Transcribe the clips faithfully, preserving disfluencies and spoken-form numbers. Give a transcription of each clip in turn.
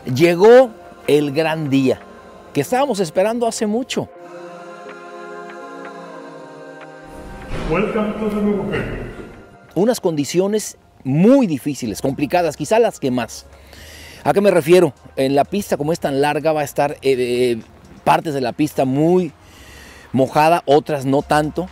Llegó el gran día que estábamos esperando hace mucho. Welcome to the Nürburgring. Unas condiciones muy difíciles, complicadas, quizá las que más. ¿A qué me refiero? En la pista, como es tan larga, va a estar eh, eh, partes de la pista muy mojada, otras no tanto.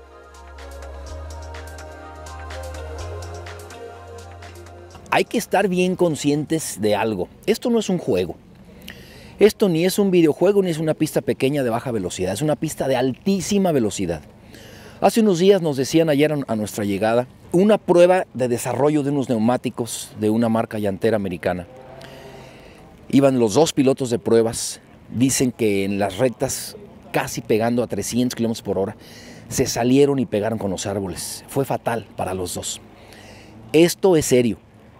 Hay que estar bien conscientes de algo. Esto no es un juego. Esto ni es un videojuego ni es una pista pequeña de baja velocidad. Es una pista de altísima velocidad. Hace unos días nos decían ayer a nuestra llegada una prueba de desarrollo de unos neumáticos de una marca llantera americana. Iban los dos pilotos de pruebas. Dicen que en las rectas, casi pegando a trescientos kilómetros por hora, se salieron y pegaron con los árboles. Fue fatal para los dos. Esto es serio.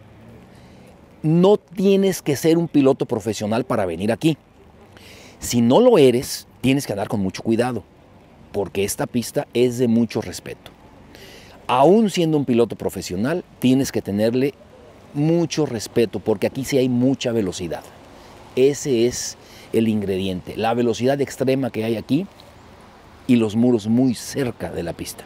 No tienes que ser un piloto profesional para venir aquí. Si no lo eres, tienes que andar con mucho cuidado, porque esta pista es de mucho respeto. Aún siendo un piloto profesional, tienes que tenerle mucho respeto, porque aquí sí hay mucha velocidad. Ese es el ingrediente, la velocidad extrema que hay aquí y los muros muy cerca de la pista.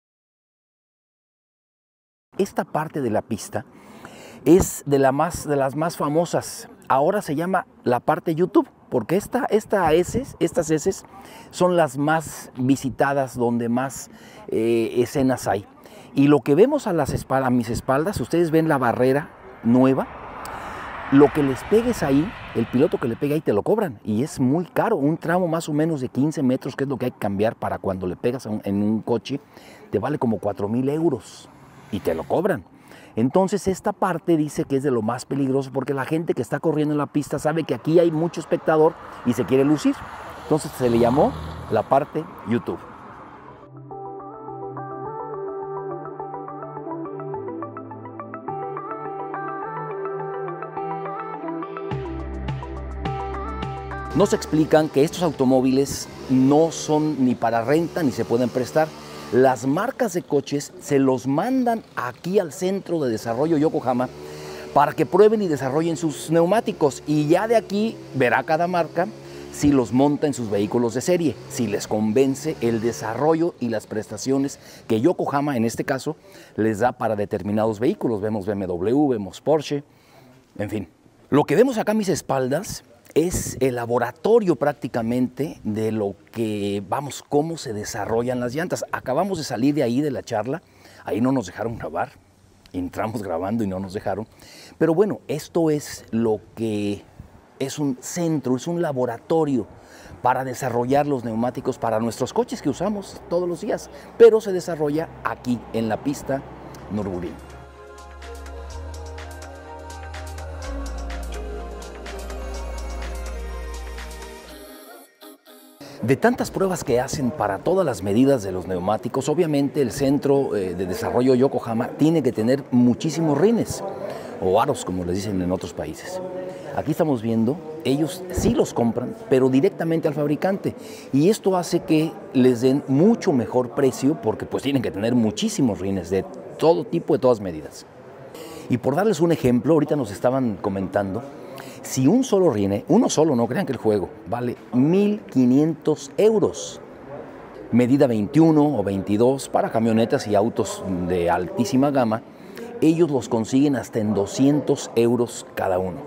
Esta parte de la pista es de, la más, de las más famosas. Ahora se llama la parte YouTube, porque esta, esta heces, estas heces son las más visitadas, donde más eh, escenas hay. Y lo que vemos a, las espaldas, a mis espaldas, ustedes ven la barrera nueva. Lo que les pegues ahí, el piloto que le pega ahí te lo cobran. Y es muy caro, un tramo más o menos de quince metros, que es lo que hay que cambiar para cuando le pegas a un, en un coche, te vale como cuatro mil euros y te lo cobran. Entonces esta parte dice que es de lo más peligroso, porque la gente que está corriendo en la pista sabe que aquí hay mucho espectador y se quiere lucir. Entonces se le llamó la parte YouTube. Nos explican que estos automóviles no son ni para renta ni se pueden prestar. Las marcas de coches se los mandan aquí al Centro de Desarrollo Yokohama para que prueben y desarrollen sus neumáticos, y ya de aquí verá cada marca si los monta en sus vehículos de serie, si les convence el desarrollo y las prestaciones que Yokohama en este caso les da para determinados vehículos. Vemos B M W, vemos Porsche, en fin. Lo que vemos acá a mis espaldas es el laboratorio prácticamente de lo que, vamos, cómo se desarrollan las llantas. Acabamos de salir de ahí de la charla, ahí no nos dejaron grabar, entramos grabando y no nos dejaron. Pero bueno, esto es lo que es un centro, es un laboratorio para desarrollar los neumáticos para nuestros coches que usamos todos los días, pero se desarrolla aquí en la pista Nürburgring. De tantas pruebas que hacen para todas las medidas de los neumáticos, obviamente el Centro eh, de Desarrollo Yokohama tiene que tener muchísimos rines, o aros como les dicen en otros países. Aquí estamos viendo, ellos sí los compran, pero directamente al fabricante, y esto hace que les den mucho mejor precio, porque pues tienen que tener muchísimos rines de todo tipo, de todas medidas. Y por darles un ejemplo, ahorita nos estaban comentando, si un solo rine, uno solo, no crean que el juego, vale mil quinientos euros. Medida veintiuno o veintidós para camionetas y autos de altísima gama, ellos los consiguen hasta en doscientos euros cada uno.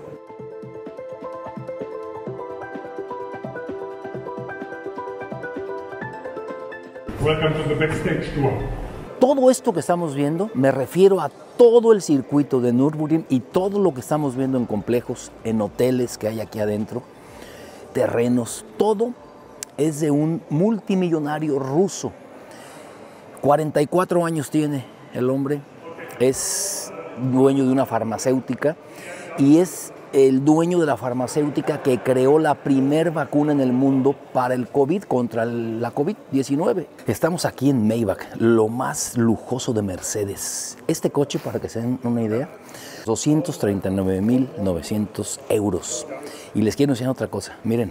Welcome to the backstage tour. Todo esto que estamos viendo, me refiero a todo el circuito de Nürburgring y todo lo que estamos viendo en complejos, en hoteles que hay aquí adentro, terrenos, todo es de un multimillonario ruso. cuarenta y cuatro años tiene el hombre, es dueño de una farmacéutica y es el dueño de la farmacéutica que creó la primer vacuna en el mundo para el COVID, contra la COVID diecinueve. Estamos aquí en Maybach, lo más lujoso de Mercedes. Este coche, para que se den una idea, doscientos treinta y nueve mil novecientos euros. Y les quiero enseñar otra cosa, miren.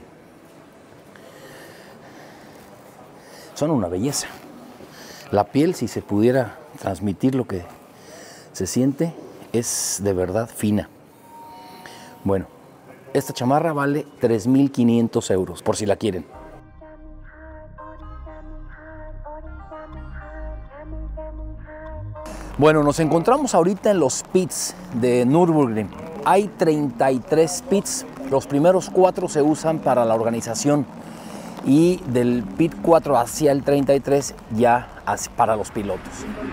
Son una belleza. La piel, si se pudiera transmitir lo que se siente, es de verdad fina. Bueno, Esta chamarra vale tres mil quinientos euros, por si la quieren. Bueno, nos encontramos ahorita en los pits de Nürburgring. Hay treinta y tres pits, los primeros cuatro se usan para la organización y del pit cuatro hacia el treinta y tres ya para los pilotos.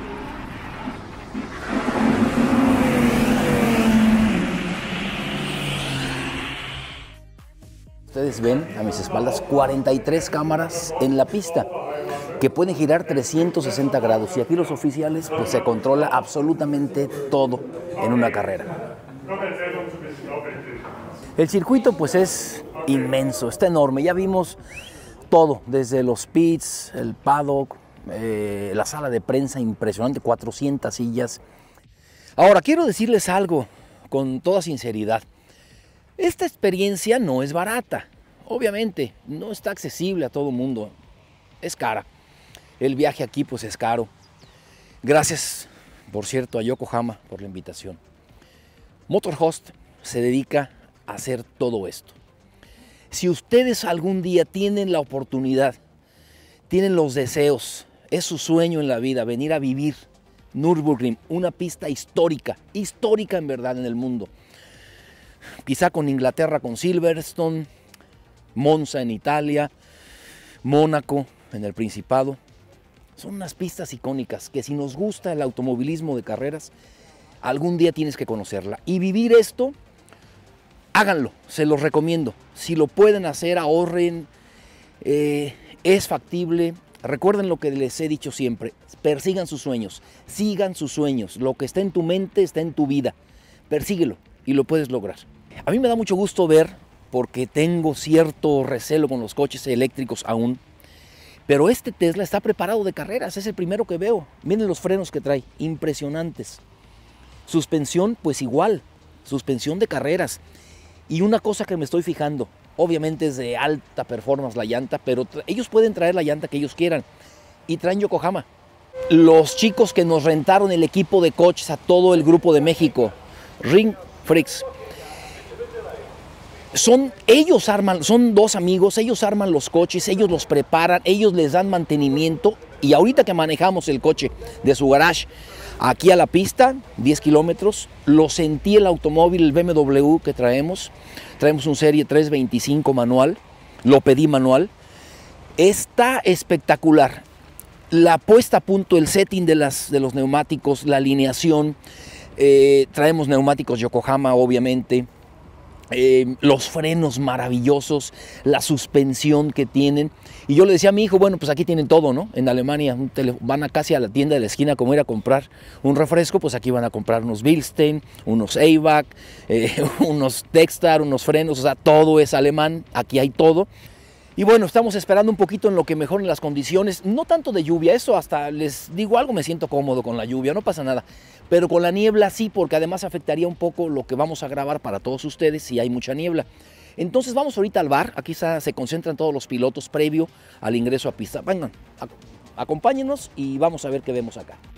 Ustedes ven a mis espaldas cuarenta y tres cámaras en la pista que pueden girar trescientos sesenta grados y aquí los oficiales pues se controla absolutamente todo en una carrera. El circuito pues es inmenso, está enorme, ya vimos todo, desde los pits, el paddock, eh, la sala de prensa impresionante, cuatrocientas sillas. Ahora quiero decirles algo con toda sinceridad, esta experiencia no es barata, obviamente no está accesible a todo el mundo, es cara. El viaje aquí pues es caro. Gracias, por cierto, a Yokohama por la invitación. Motorhost se dedica a hacer todo esto. Si ustedes algún día tienen la oportunidad, tienen los deseos, es su sueño en la vida, venir a vivir Nürburgring, una pista histórica, histórica en verdad en el mundo. Quizá con Inglaterra, con Silverstone, Monza en Italia, Mónaco en el Principado. Son unas pistas icónicas que si nos gusta el automovilismo de carreras, algún día tienes que conocerla. Y vivir esto, háganlo, se los recomiendo. Si lo pueden hacer, ahorren, eh, es factible. Recuerden lo que les he dicho siempre, persigan sus sueños, sigan sus sueños. Lo que está en tu mente está en tu vida, persíguelo y lo puedes lograr. A mí me da mucho gusto ver, porque tengo cierto recelo con los coches eléctricos aún, pero este Tesla está preparado de carreras, es el primero que veo. Miren los frenos que trae, impresionantes. Suspensión, pues igual, suspensión de carreras. Y una cosa que me estoy fijando, obviamente es de alta performance la llanta, pero ellos pueden traer la llanta que ellos quieran. Y traen Yokohama. Los chicos que nos rentaron el equipo de coches a todo el grupo de México, Ring Freaks, Son, ellos arman, son dos amigos, ellos arman los coches, ellos los preparan, ellos les dan mantenimiento y ahorita que manejamos el coche de su garage aquí a la pista, diez kilómetros, lo sentí el automóvil, el B M W que traemos, traemos un Serie trescientos veinticinco manual, lo pedí manual, está espectacular. La puesta a punto, el setting de, las, de los neumáticos, la alineación, eh, traemos neumáticos Yokohama obviamente. Eh, los frenos maravillosos, la suspensión que tienen. Y yo le decía a mi hijo, bueno, pues aquí tienen todo, ¿no? En Alemania un tele, van a casi a la tienda de la esquina como ir a comprar un refresco, pues aquí van a comprar unos Bilstein, unos A B A C, eh, unos Textar, unos frenos, o sea, todo es alemán, aquí hay todo. Y bueno, estamos esperando un poquito en lo que mejoren las condiciones, no tanto de lluvia, eso hasta les digo algo, me siento cómodo con la lluvia, no pasa nada, pero con la niebla sí, porque además afectaría un poco lo que vamos a grabar para todos ustedes si hay mucha niebla. Entonces vamos ahorita al bar, aquí está, se concentran todos los pilotos previo al ingreso a pista. Vengan, acompáñenos y vamos a ver qué vemos acá.